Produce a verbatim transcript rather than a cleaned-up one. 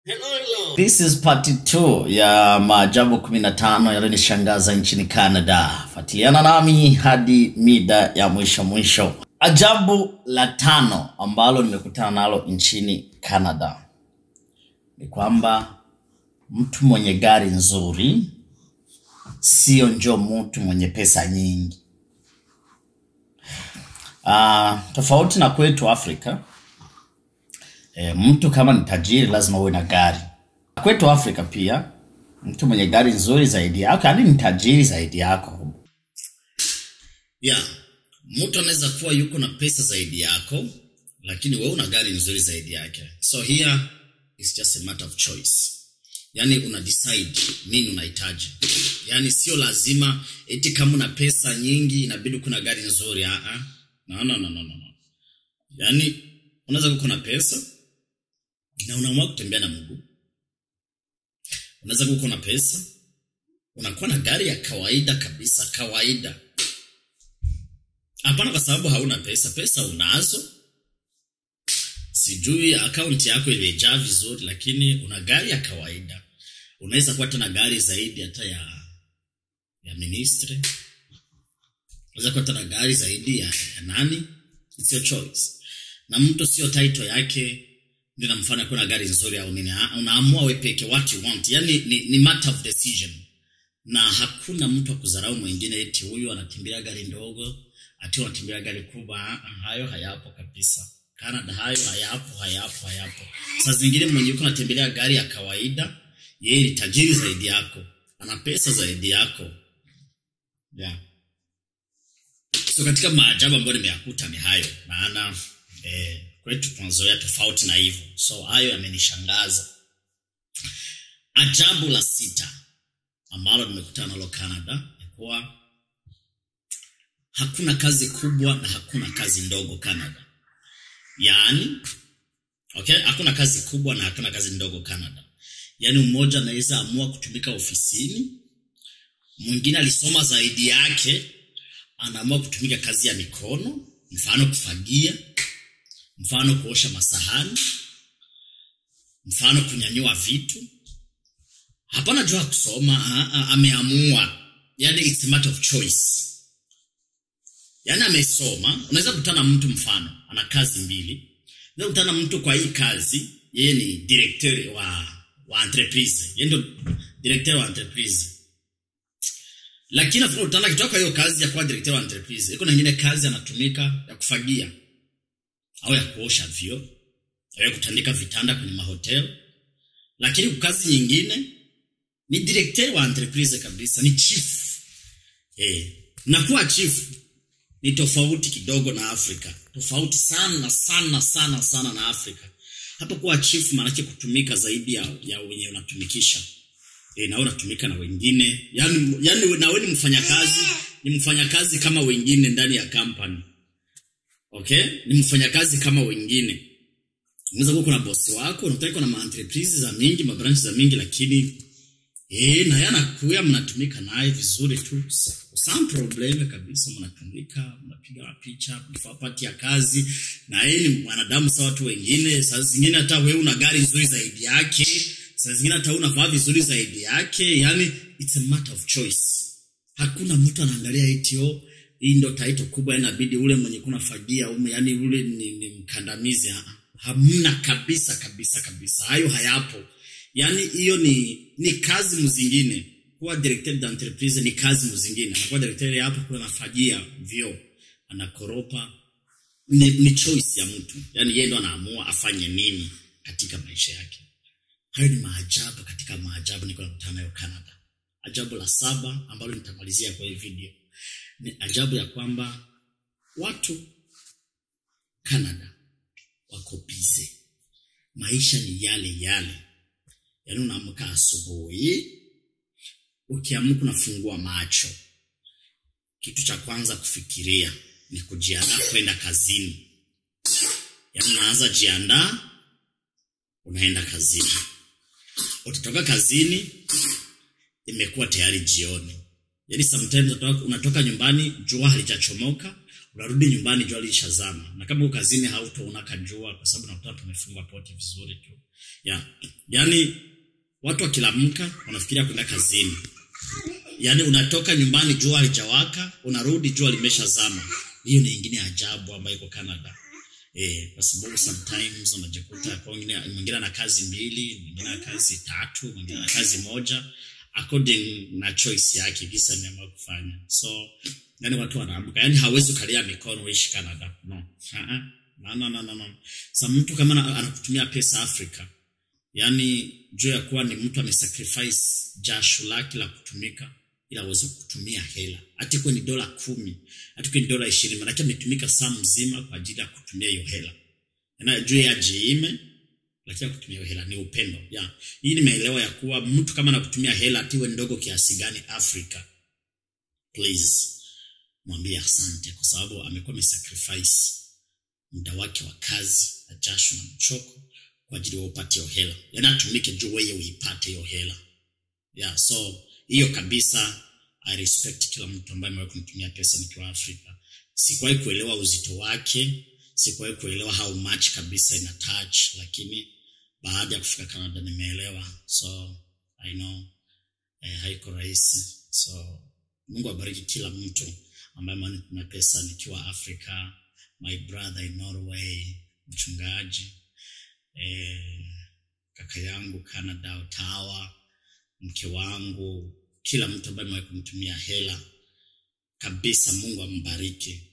Hello, hello. This is part two ya maajabu kumi na tano yaliyonishangaza nchini Canada. Fuatiliana nami hadi mida ya mwisho mwisho. Ajabu la tano ambalo nimekutana nalo nchini Canada ni kwamba mtu mwenye gari nzuri sio njo mtu mwenye pesa nyingi. Uh, tofauti na kwetu Afrika, E, mtu kama ni tajiri lazima uwe na gari. Kwetu Afrika pia, mtu mwenye gari nzuri zaidi yako, yani ni tajiri zaidi yako. Yeah, mtu anaweza kuwa yuko na pesa zaidi yako, lakini wewe una gari nzuri zaidi yake. So here, it's just a matter of choice. Yani una decide nini unahitaji. Yani sio lazima, eti kama una pesa nyingi, inabidi kuna gari nzuri. Uh -uh. No, no, no, no, no. Yani, unaweza kuwa na pesa, na unaamua kutembea na mguu. Unaweza kuwa na pesa, unakuwa na gari ya kawaida kabisa, kawaida. Hapana kwa sababu hauna pesa, pesa unazo. Sijui account yako imejaa vizuri, lakini una gari ya kawaida. Unaweza kuwa tena gari zaidi hata ya ya ministry. Unaweza kuwa tena gari zaidi ya, ya nani? It's your choice. Na mtu sio title yake ndio mfano kuna gari nzuri au nini. Unaamua wewe peke what you want. Yani ni, ni matter of decision. Na hakuna mtu akudharau mwingine eti huyu anakimbia gari ndogo, ati anakimbia gari kubwa. Hayo hayapo kabisa. Canada hayo hayapo, hayapo, hayapo. Sasa zingine mwenye yuko anatembelea gari ya kawaida, yeye ni tajiri zaidi yako, ana pesa zaidi yako. Yeah. So katika maajabu ambayo nimeyakuta ni hayo. Maana eh kwetu tunazoea tofauti na hivyo. So hayo yamenishangaza. Ajabu la sita ambalo nimekutana nalo Canada ni kuwa hakuna kazi kubwa na hakuna kazi ndogo Canada. Yaani okay, hakuna kazi kubwa na hakuna kazi ndogo Canada. Yaani mmoja anaweza amua kutumika ofisini, mwingine alisoma zaidi yake anaamua kutumika kazi ya mikono, mfano kufagia, mfano kuosha masahani, mfano kunyanyua vitu. Hapana jua kusoma, ameamua. Yani it's a matter of choice. Yani amesoma, unaweza kutana mtu mfano ana kazi mbili. Unaweza kutana mtu kwa hii kazi, yeye ni director wa wa entreprise. Yeye ndio director wa entreprise. Lakini afu utana kitoka hiyo kazi ya kuwa director wa entreprise, iko na nyingine kazi anatumika ya kufagia au ya kuosha vyoo, au ya kutandika vitanda kwenye mahoteli. Lakini kazi nyingine ni director wa entreprise kabisa, ni chief. Eh, na kuwa chief ni tofauti kidogo na Afrika. Tofauti sana sana sana sana na Afrika. Hapo kuwa chief maana yake kutumika zaidi ya, ya wenye unatumikisha. Eh, na unatumika na wengine. Yaani yani na wewe ni mfanyakazi, ni mfanyakazi kama wengine ndani ya company. Okay? Ni mfanyakazi kama wengine. Unaweza kuwa kuna boss wako, unataka kuna ma entreprise za mingi, ma branch za mingi, lakini eh na yana kuya mnatumika naye vizuri tu. Some problem kabisa, mnatumika, mnapiga picha, mfapati ya kazi, na yeye ni mwanadamu sawa watu wengine. Sasa zingine hata wewe una gari nzuri zaidi yake, sasa zingine hata una vaa vizuri zaidi yake. Yani it's a matter of choice. Hakuna mtu anaangalia eti oh hii ndio title kubwa inabidi ule mwenye kuna fagia ume, yani ule ni, ni mkandamizi. Ha, hamna kabisa kabisa kabisa. Hayo hayapo. Yani hiyo ni ni kazi mzingine. Kuwa director da entreprise ni kazi mzingine. Na kuwa director hapo kuna fagia vyo, anakoropa, ni, ni choice ya mtu. Yani yeye ndo anaamua afanye nini katika maisha yake. Hayo ni maajabu katika maajabu niko nakutana nayo Canada. Ajabu la saba ambalo nitamalizia kwa hii video ni ajabu ya kwamba watu Canada wako busy. Maisha ni yale yale. Yaani unaamka asubuhi, ukiamka unafungua macho, kitu cha kwanza kufikiria ni kujiandaa kwenda kazini. Yaani unaanza jiandaa, unaenda kazini. Utatoka kazini, imekuwa tayari jioni. Yaani sometimes unatoka, unatoka nyumbani jua halijachomoka, unarudi nyumbani jua lishazama, na kama uko kazini hautaona kajua kwa sababu unakuta tumefungwa poti vizuri tu. Yeah. Yaani watu wakilamka wanafikiria kwenda kazini. Yaani unatoka nyumbani jua halijawaka, unarudi jua limeshazama. Hiyo ni nyingine ajabu ambayo iko Canada. Eh, kwa sababu sometimes unajikuta kwa wengine mwingine ana kazi mbili, mwingine ana kazi tatu, mwingine ana kazi moja according na choice yake kisa ameamua kufanya. So yani watu wanaamka, yani hawezi kukalia mikono wishi Canada. No. Uh-uh. No no no no. Sa mtu kama anakutumia pesa Afrika, yani juu ya kuwa ni mtu amesacrifice jasho lake la kutumika ila aweze kutumia hela. Ati kwa ni dola kumi, ati kwa ni dola ishirini, maana yake ametumika saa mzima kwa ajili ya kutumia hiyo hela. Na juu ya jiime lakini kutumia hiyo hela ni upendo. Yeah. Hii nimeelewa ya kuwa mtu kama anakutumia hela atiwe ndogo kiasi gani Afrika, please mwambie asante kwa sababu amekuwa amesacrifice muda wake wa kazi na jasho na mchoko kwa ajili ya upate hiyo hela. Yaani atumike juu wewe uipate hiyo hela. Yeah, so hiyo kabisa I respect kila mtu ambaye amewahi kunitumia pesa nikiwa Afrika. Sikuwahi kuelewa uzito wake, sikuwahi kuelewa how much kabisa ina touch, lakini baada ya kufika Canada nimeelewa. So I know eh, haiko rahisi. So Mungu abariki kila mtu ambaye amenitumia pesa nikiwa Afrika. My brother in Norway, mchungaji, eh, kaka yangu Canada, Ottawa, mke wangu, kila mtu ambaye amewahi kunitumia hela kabisa, Mungu ambariki.